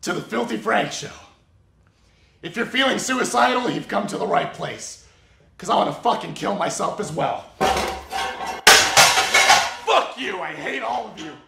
to the Filthy Frank Show. If you're feeling suicidal, you've come to the right place. Because I want to fucking kill myself as well. Fuck you, I hate all of you.